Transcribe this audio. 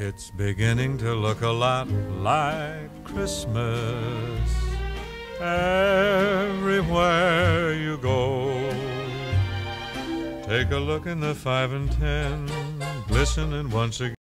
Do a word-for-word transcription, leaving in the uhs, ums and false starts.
It's beginning to look a lot like Christmas everywhere you go. Take a look in the five and ten, glistening once again.